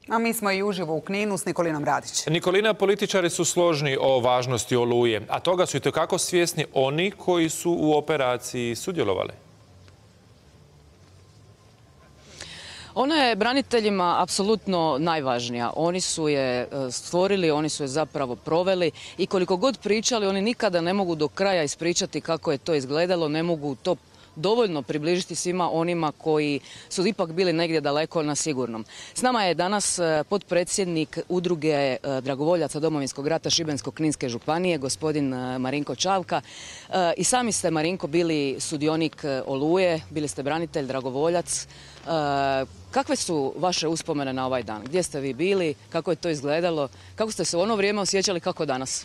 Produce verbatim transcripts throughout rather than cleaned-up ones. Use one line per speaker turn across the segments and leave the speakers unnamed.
A mi smo i uživo u Kninu s Nikolinom Radić.
Nikolina, političari su složni o važnosti Oluje, a toga su itekako svjesni oni koji su u operaciji sudjelovali.
Ona je braniteljima apsolutno najvažnija. Oni su je stvorili, oni su je zapravo proveli i koliko god pričali, oni nikada ne mogu do kraja ispričati kako je to izgledalo, ne mogu to dovoljno približiti svima onima koji su ipak bili negdje daleko na sigurnom. S nama je danas potpredsjednik udruge dragovoljaca Domovinskog rata Šibensko-kninske županije, gospodin Marinko Čavka. I sami ste, Marinko, bili sudionik Oluje, bili ste branitelj, dragovoljac. Kakve su vaše uspomene na ovaj dan? Gdje ste vi bili? Kako je to izgledalo? Kako ste se u ono vrijeme osjećali, kako danas?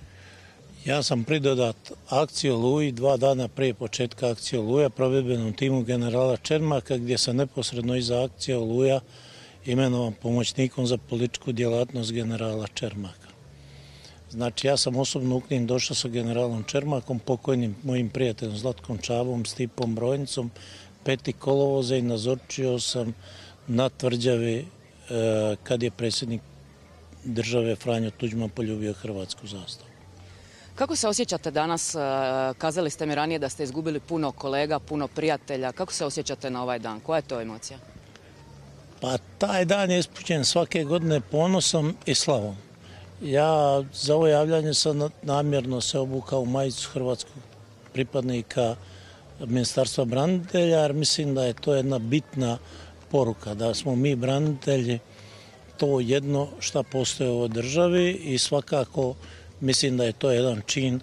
Ja sam pridodat akciji Oluji dva dana prije početka akcije Oluja provedbenom timu generala Čermaka, gdje sam neposredno iza akcije Oluja imenovan pomoćnikom za političku djelatnost generala Čermaka. Znači, ja sam osobno u Knin došao sa generalom Čermakom, pokojnim mojim prijateljem Zlatkom Čavom, Stipom Brojnicom, peti kolovoza i nazočio sam na tvrđavi kad je predsjednik države Franjo Tuđman poljubio hrvatsku zastavu.
Kako se osjećate danas? Kazali ste mi ranije da ste izgubili puno kolega, puno prijatelja. Kako se osjećate na ovaj dan? Koja je to emocija?
Pa taj dan je ispućen svake godine ponosom i slavom. Ja za ovo javljanje sam namjerno se obukao u majicu hrvatskog pripadnika Ministarstva branitelja, jer mislim da je to jedna bitna poruka, da smo mi branitelji to jedno što postoje u ovoj državi i svakako mislim da je to jedan čin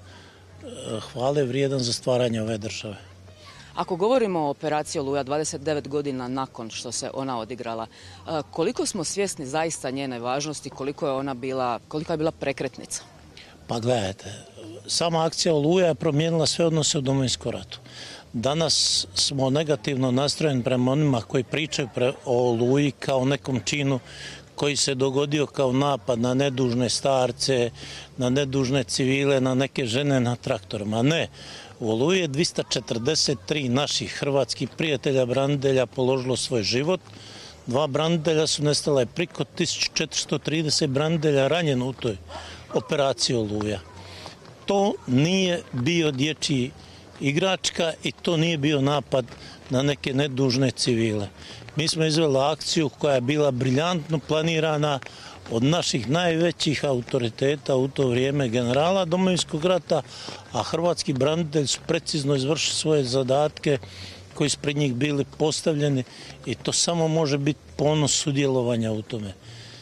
hvale vrijedan za stvaranje ove države.
Ako govorimo o operaciji Oluja dvadeset devet godina nakon što se ona odigrala, koliko smo svjesni zaista njene važnosti, koliko je ona bila, kolika je bila prekretnica? Pa
gledajte, sama akcija Oluja je promijenila sve odnose u Domovinskom ratu. Danas smo negativno nastrojeni prema onima koji pričaju o Oluji kao nekom činu koji se dogodio kao napad na nedužne starce, na nedužne civile, na neke žene na traktorima. Ne, u Oluji je dvjesto četrdeset tri naših hrvatskih prijatelja, branitelja položilo svoj život. Dva branitelja su nestala, je priko tisuću četiristo trideset branitelja ranjeno u toj operaciji Oluja. To nije bio dječji igračka i to nije bio napad na neke nedužne civile. Mi smo izveli akciju koja je bila briljantno planirana od naših najvećih autoriteta u to vrijeme, generala Domovinskog rata, a hrvatski branitelji su precizno izvršili svoje zadatke koji su pred njih bili postavljeni i to samo može biti ponos sudjelovanja u tome.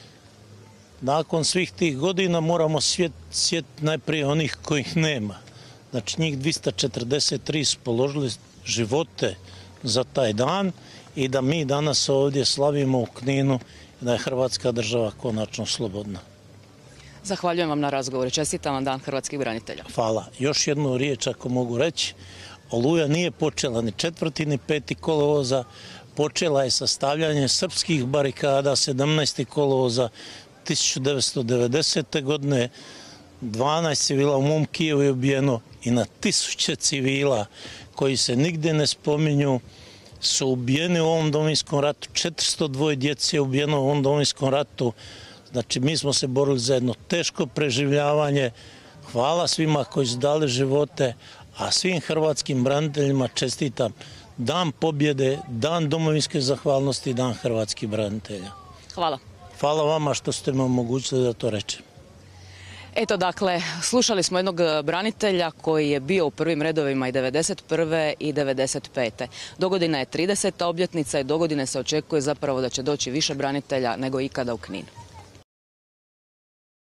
Nakon svih tih godina moramo sjetiti najprije onih kojih nema. Znači, njih dvjesto četrdeset tri su položili živote za taj dan i da mi danas ovdje slavimo u Kninu i da je Hrvatska država konačno slobodna.
Zahvaljujem vam na razgovoru. Čestitam vam Dan hrvatskih branitelja.
Hvala. Još jednu riječ ako mogu reći. Oluja nije počela ni četvrti ni peti kolovoza. Počela je sa stavljanjem srpskih barikada sedamnaestog kolovoza tisuću devetsto devedesete. godine. dvanaest civila u mom Kijevu je ubijeno i na tisuće civila koji se nigdje ne spominju su ubijeni u ovom Domovinskom ratu. četiristo dva djece je ubijeno u ovom Domovinskom ratu. Znači, mi smo se borili za jedno teško preživljavanje. Hvala svima koji su dali živote, a svim hrvatskim braniteljima čestitam Dan pobjede, Dan domovinske zahvalnosti i Dan hrvatskih branitelja.
Hvala.
Hvala vama što ste me omogućili da to rečem.
Eto, dakle, slušali smo jednog branitelja koji je bio u prvim redovima i devedeset prve i devedeset pete. Dogodina je trideseta obljetnica i dogodine se očekuje zapravo da će doći više branitelja nego ikada u Knin.